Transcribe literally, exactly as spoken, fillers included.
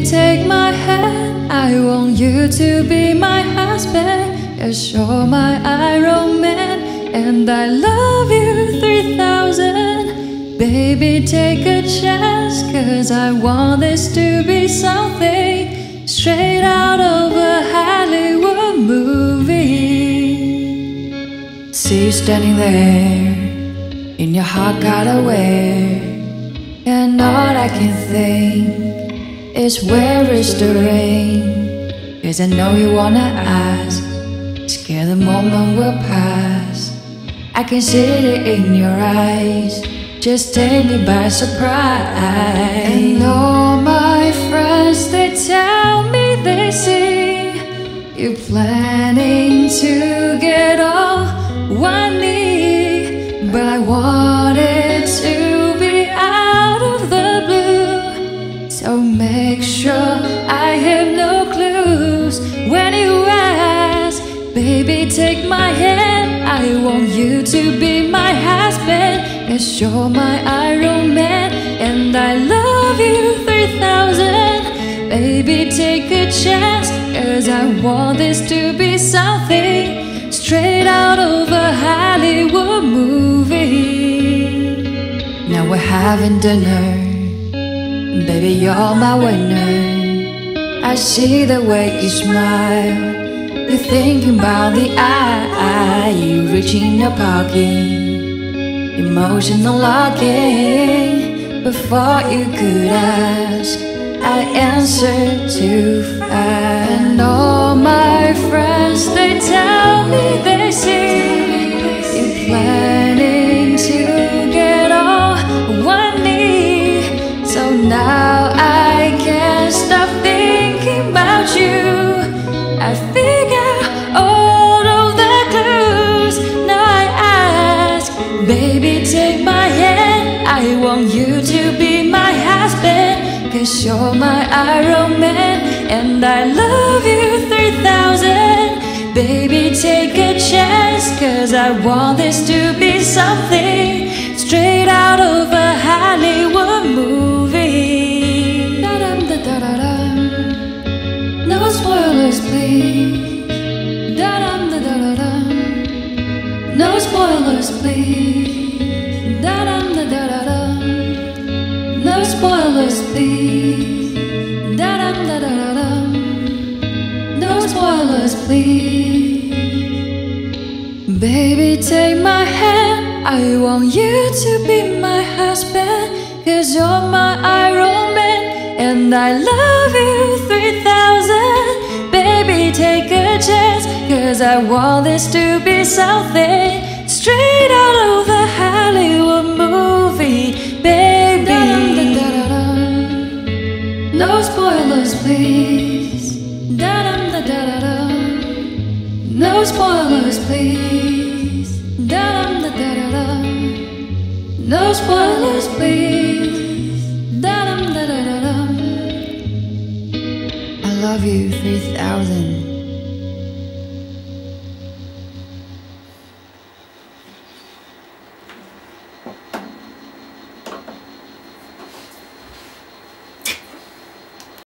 Baby, take my hand, I want you to be my husband. Yes, you're my Iron Man, and I love you three thousand. Baby, take a chance, cause I want this to be something straight out of a Hollywood movie. See you standing there, in your heart got away, and all I can think is where is the rain? Cause I know you wanna ask, scared the moment will pass. I can see it in your eyes, just take me by surprise. And all my friends, they tell me they see you planning to get on one knee, but I want it to be out of the blue, so make sure I have no clues when you ask. Baby, take my hand, I want you to be my husband. Yes, you're my Iron Man, and I love you three thousand. Baby, take a chance, cause I want this to be something straight out of a Hollywood movie. Now we're having dinner, baby, you're my winner. I see the way you smile, you're thinking about the eye, you reach in your pocket, emotional locking. Before you could ask, I answered too fast. And all my friends, they tell me they see you planning to get on one knee, so now I can't stop thinking about you. I figure all of the clues, now I ask. Baby, take my hand, I want you to be my husband. Cause you're my Iron Man, and I love you three thousand. Baby, take a chance, cause I want this to be something straight out of a Hollywood movie. Da-dum-da-da-da-dum. No spoilers, please. Da-dum-da-da-da-dum. No spoilers, please. Da-dum-da-da-da-dum. No spoilers, please. Da-dum-da-da-da-dum. No spoilers, please. Baby, take my hand, I want you to be my husband. Cause you're my Iron Man, and I love you three thousand. Baby, take a chance, cause I want this to be something straight out of a Hollywood movie. Baby, no spoilers, please. Da-dum-da-da-da-dum. No spoilers, please. Da-dum-da-da-da-dum. No spoilers, please. Da-dum-da-da-da-dum. I love you three thousand.